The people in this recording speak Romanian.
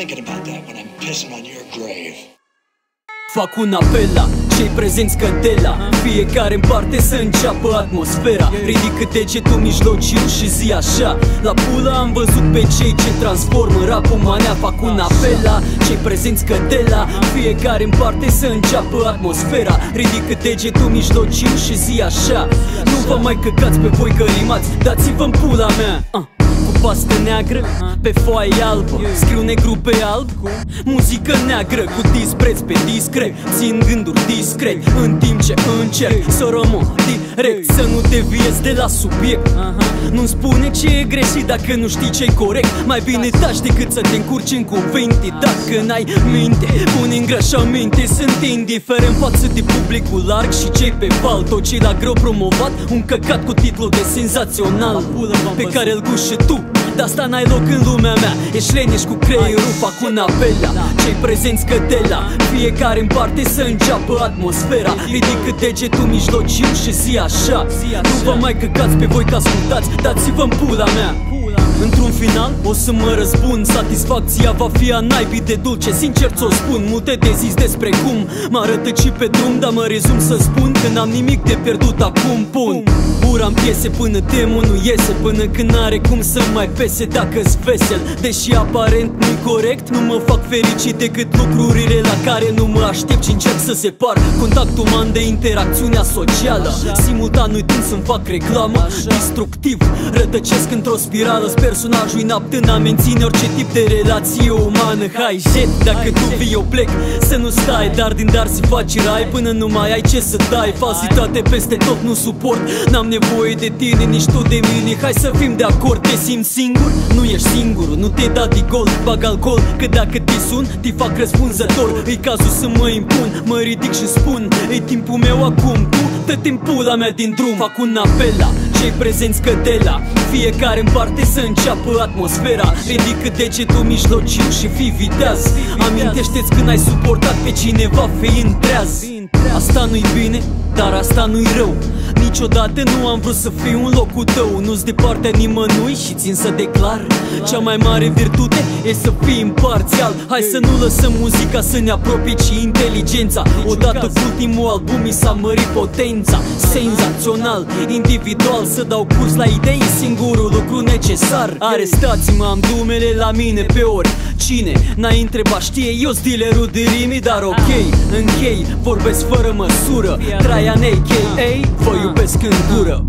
thinking about that when I'm pissing on your grave. Fac un apel la cei prezenți cădela, fiecare în parte să înceapă atmosfera. Ridică degetul mijlociu și zi așa: la pula am văzut pe cei ce transformă rapul manea. Fac un apel la cei prezenți cădela, fiecare în parte să înceapă atmosfera. Ridică degetul mijlociu și zi așa: nu vă mai căcați pe voi că rimați, dați-vă-n pula mea. Cu pastă neagră pe foaie albă scriu negru pe alb, muzică neagră cu dispreț pe discret. Țin gânduri discret în timp ce încerc să rămân direct, să nu deviezi de la subiect. Nu-mi spune ce e greșit dacă nu știi ce-i corect. Mai bine taci decât să te încurci în cuvinte. Dacă n-ai minte, pune îngrășăminte. Sunt indiferent față de publicul larg și cei pe val. Tot ce la greu promovat, un căcat cu titlul de senzațional pe care îl guși și tu. Dar asta n-ai loc în lumea mea. Ești leneș cu creierul. Fac un apel la cei prezenți cădela, fiecare în parte să înceapă atmosfera. Ridică degetul mijlociu și zi așa: nu vă mai căcați pe voi că ascultați, dați-vă-n pula mea. Într-un final o să mă răspund, satisfacția va fi a naibii de dulce. Sincer ți-o spun, multe de zis despre cum m-a rătăcit pe drum, dar mă rezum să spun că n-am nimic de pierdut acum. Pun ura-n piese până demon nu iese, până când n-are cum să mai pese dacă-s vesel. Deși aparent nu-i corect, nu mă fac fericit decât lucrurile la care nu mă aștept și încerc să separ contactul uman de interacțiunea socială. Simultan uitând să-mi fac reclamă, destructiv rătăcesc într-o spirală. Personajul inapt în a menține orice tip de relație umană. Hai jet, dacă tu vii eu plec, să nu stai, dar din dar să faci rai până nu mai ai ce să dai. Falsitate peste tot nu suport, n-am nevoie de tine, nici tu de mine. Hai să fim de acord, te simți singur? Nu ești singurul, nu te da de gol, bag alcool, că dacă te sun, te fac răspunzător. E cazul să mă impun, mă ridic și spun: e timpul meu acum, tu dă-te în pula mea din drum. Fac un apel la cei prezenți cădela, fiecare în parte să înceapă atmosfera. Ridică degetul mijlociu și fii viteaz. Amintește-ți când ai suportat pe cineva fiind treaz. Asta nu-i bine, dar asta nu-i rău. Niciodată nu am vrut să fiu în locul tău. Nu-s de partea nimănui și țin să declar: cea mai mare virtute e să fii imparțial. Hai să nu lăsăm muzica să ne apropie ci inteligența. Odată cu ultimul album mi s-a mărit potența. Senzațional, individual, să dau curs la idei, singurul lucru necesar. Arestați-mă, am dumele la mine pe ori cine n-ai întrebat știe, eu-s dealerul de rime, dar ok, închei, vorbesc fără măsură. Traian a.k.a. vă iubesc în gură.